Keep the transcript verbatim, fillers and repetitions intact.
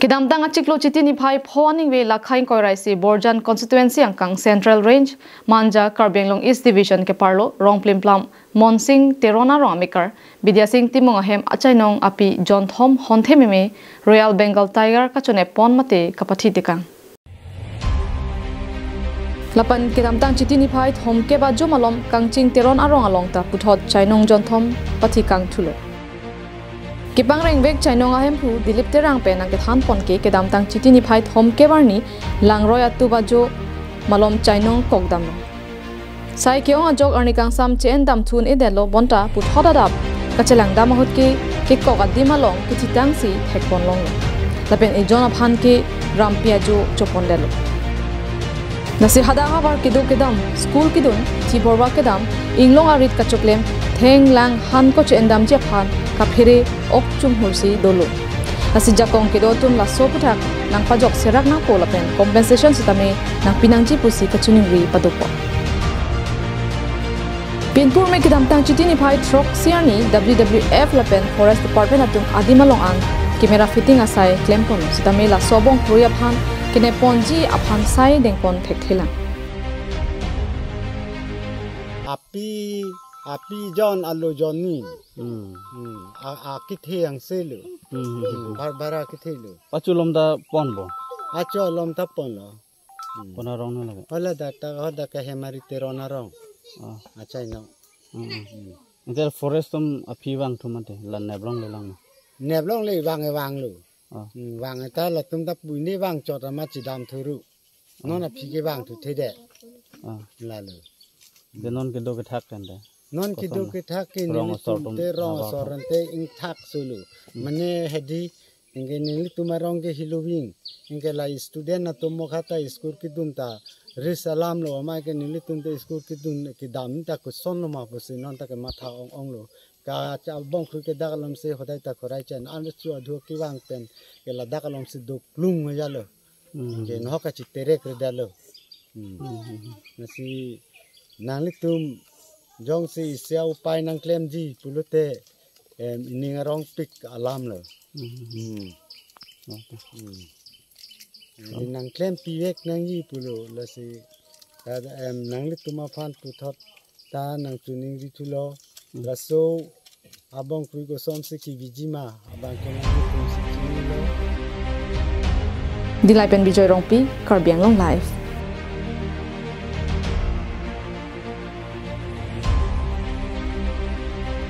Kidam tang achiklo chiti ni phai phoning ve lakhain koiraisi Borjan constituency angkang Central Range Manja Karbenglong East Division ke parlo rongplim plam Monsing Terona Romikar Bidya Singh Timong ahem achainong api John Thom Honthemime Royal Bengal Tiger kachone pon mate kapathi tikang Lapan kidam tang chiti ni phai thom ke ba jomalom kangching Teron arong along ta puthot chainong John Thom pathi kang thulo Kipang reng vek chainong ahem pu dilip terang pe nang ke than pon ke kedam tang chiti ni phai thom ke warni langroi atu ba jo malom chainong kokdam sai ke ong jok arni kang sam chen dam thun e delo bonta pu thoda dap kachelang dam hot ke ke kokadi malong ki chitang si thekpon long lapen e jona phan ke rampia jo chopon delo nasi hada habar ke do kedam school kidun thi borwa kedam inglong arit ka choklem theng lang han ko chen dam je phan ka phire ok chung hursi dolo asi jakong ke do tum la so puthak nang pajok serak na ko lapen compensation sitame nang pinangji pusi ka chuning ri padopo Pinpur me kidam tang chiti ni phai trok siani W W F lapen forest department atung adimalong ang camera fitting asai claim pon sitame la sobong korea phan kene ponji aphan sai dengpon thekthela api api John alo Johnny hmm hmm a kithe ang selu hmm bar bara kithe lu pachulom da pon bo acho lom ta pon lo pona rong na lage hola da ta hoda ka hemari terona rong ah achai no hmm inter forest tum api wang thumate lan neblong le lang neblong le wang e wang lu ah wang ta la tum ta pui ni wang chot ma chi dam thuru non api ke wang thu the de ah la lu denon ke do ke thak kan da non kido ke thak ke ni te rong sorante ing thak sulu mane hedi inge ni tumarong ke hilowing inge la student na tumo khata school ki dunta risalam lo ma ke ni tum te school ki dun ki dam ta ko son no ma posi non ta ke matha ong ong lo ka cha bong khu ke dagalom se hodai ta korai chen an chu adhu ki wang pen ke la dagalom se do plung ma yalo inge no ka chi tere kre dalo nasi nang tum jong si sia upai nang klem ji pulute em ining arong pik alam lo hmm hmm nang klem piwek nang yi pulo la si em nang li tuma phan puthot ta nang tuning ri thulo la so abong kui ko som se ki bijima abang ke nang tum si lo Dilai pen bijoy rongpi Karbiang Long Life